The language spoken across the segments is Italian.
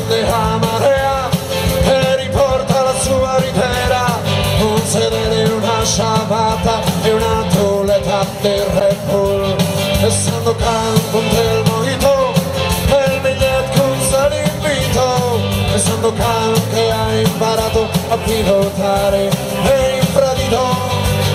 prende la marea e riporta la sua ritera, un sedere, una sciabata e una toleta del Red Bull, e Sandokan con del mojito e il biglietto con l'invito, e Sandokan che ha imparato a pilotare e infradito.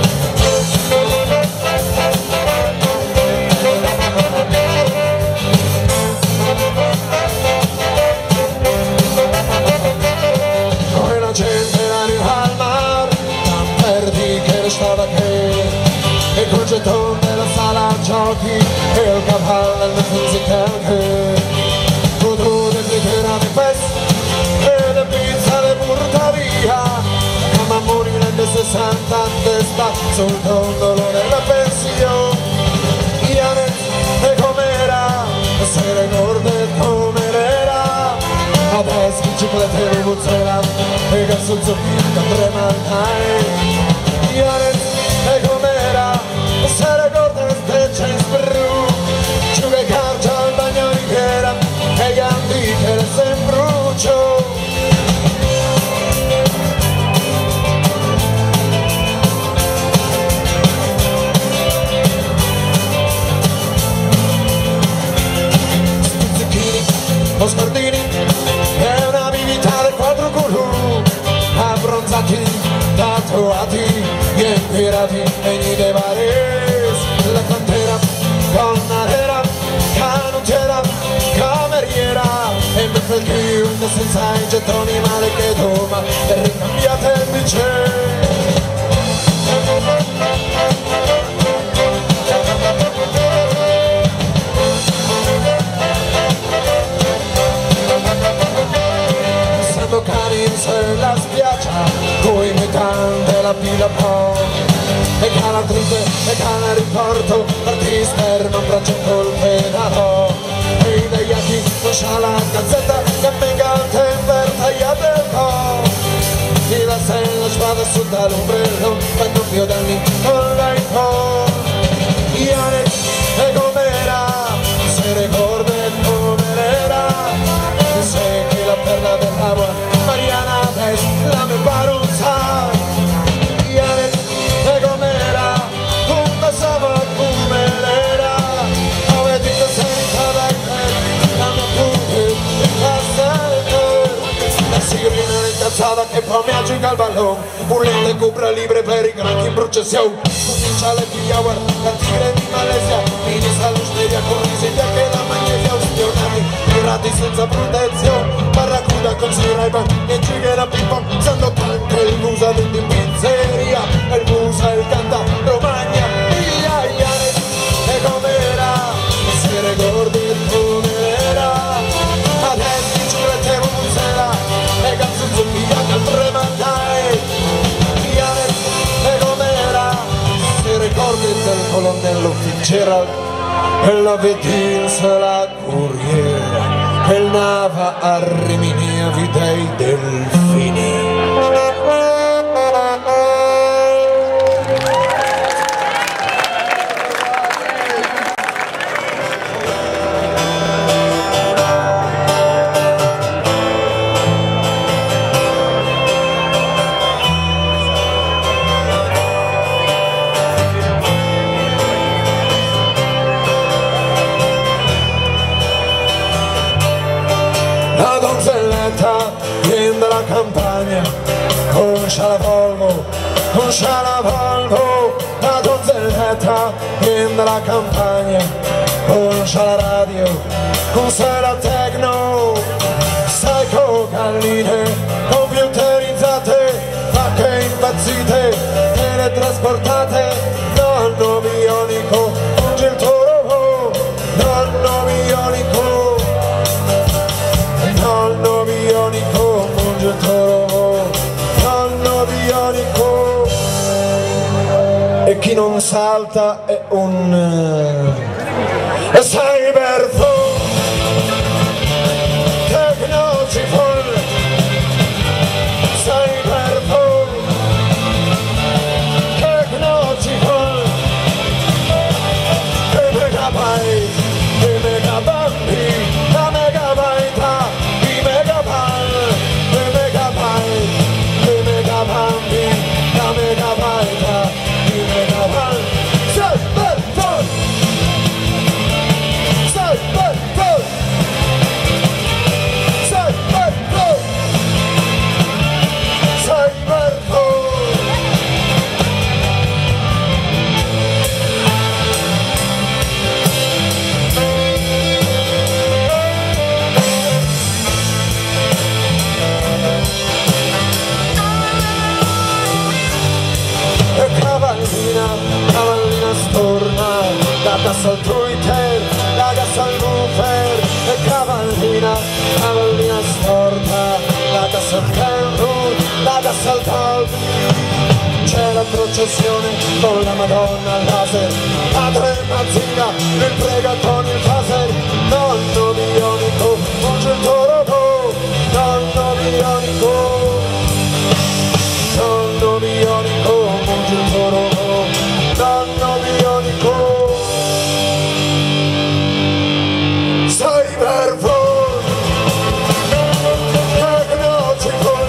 La gente arriva al mare, tan perdi che restava che il congettone della sala giochi e il cavallo nel musical che tutto del fritera di fest e le pizza le porta via, a mammoni nelle 60 testa sul dondolo della pensione. Ianet e com'era, se ricorda com'era, adesso chi ci potete rimuzzare e che sul zucchino da tremantai. Ianet e com'era, se ricorda che c'è spru, giù che carcia al bagno di chiera e gli antichi che se imbruccio. O scordini è una bibita del quattro colù, abbronzati, tatuati, bien pirati e gli de bares, la cantera, gonna nera, canutiera, cameriera, e mi fai chiunque senza i gettoni male che doma, e ricambiate il bicchiere. La spiaggia coi metan della pila po e calatrite e cana riporto l'artista non braccia col pedalo e i deiati non c'ha la gazzetta che venga al temper tagliate il co e la sella spada sul dall'ombrello quando più danni con l'iPhone. Ianet e com'era, se ricorda com'era, se che la perla dell'acqua Mariana Tess, la me parusa. Ianet e com'era, come stava come l'era, dove ti senta dai te, la me pure in passato. La signorina incazzata che poi mi aggiunga il ballone, burlette copra libre per i granchi in processione. Comincia le pigliava, la tigre di Malesia, inizia l'osteria con risegna che la magnesia ustionati, pirati senza protezione. Barracuda con Siraiba e Giga Pippo, Sandokan che il musa di pizzeria, il musa il canta Romagna, Ianet e com'era, se ricordi com'era, adesso ci mettiamo musela e cazzo zucchiata al premandai. Ianet e com'era, se ricordi del colonnello Fitzgerald e la vedinza la corriera, il nava a Rimini a Videi Delfini. La donzelletta viene dalla campagna, conosce la Volvo, la donzelletta viene dalla campagna, conosce la radio, conosce la techno, sai galline, computerizzate, vacche impazzite, teletrasportate, nonno bionico, punge il toro, nonno bionico. Nonno bionico, punge il toro, nonno bionico. E chi non salta è un cyberphone, technologiphone, cyberphone, technologiphone. E megabyte, e megabambi, la megabyte, i megabyte. gas al Twitter, la gas al Woofer, e cavallina storta, la gas al Kenwood, la gas al Talk. C'è la processione con la Madonna al laser, padre Mazzina, il prega con il phaser, nonno bionico, munge il toro, nonno bionico, nonno bionico, munge il toro, nonno bionico. Cyberphone, technological,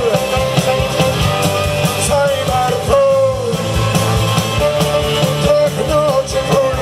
Cyberphone, technological,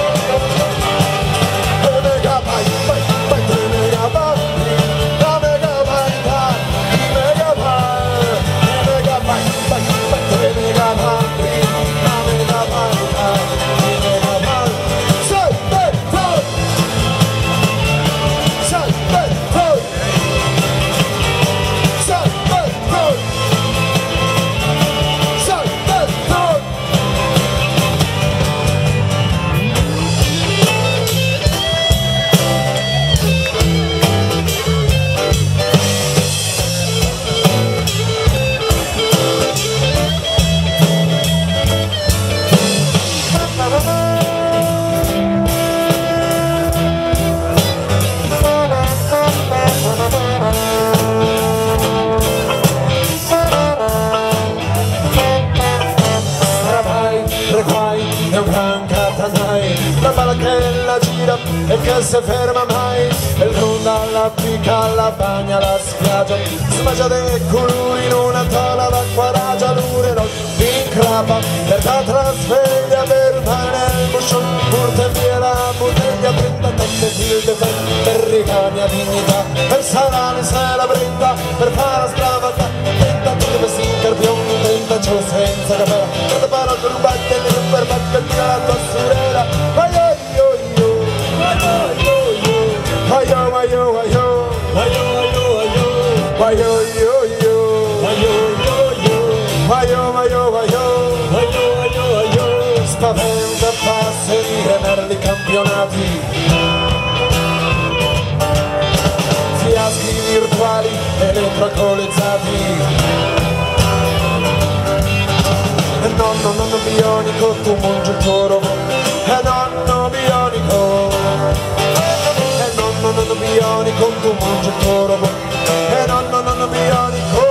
la balla che la gira e che se ferma mai, il ronda alla picca, la bagna, la spiaggia, smagia dei colori in una tola d'acqua ragia, l'ure non incrapa, per la sveglia, per pane il buscion, porta via la bottiglia, 37 fil de fe, per ricagna dignità, per salame se la brinda, per fare la stravaga, tenta tutte per sincarpione, tenta ciò senza capella, per fare il rubatte, per bacchettare la tua sorella, vai yo yo yo, vai yo yo yo, vai yo vai yo vai yo, vai yo vai yo vai yo, vai yo vai yo vai yo, vai yo vai yo, spaventa passerire merli campionati, fiaschi virtuali elettroalcolizzati. Nonno bionico, tu mangi il tuo robot, nonno bionico, nonno bionico, tu mangi il tuo robot, nonno bionico,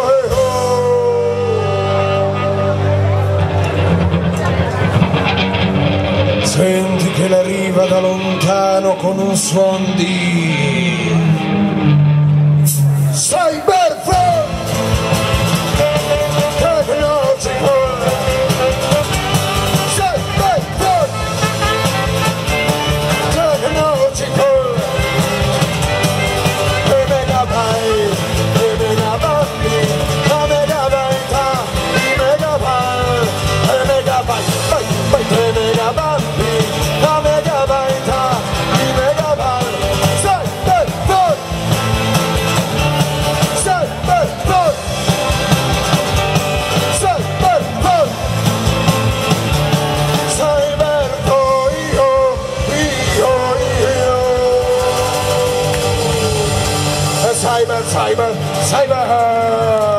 Senti che arriva da lontano con un suon di Cyberphone, technological. Cyber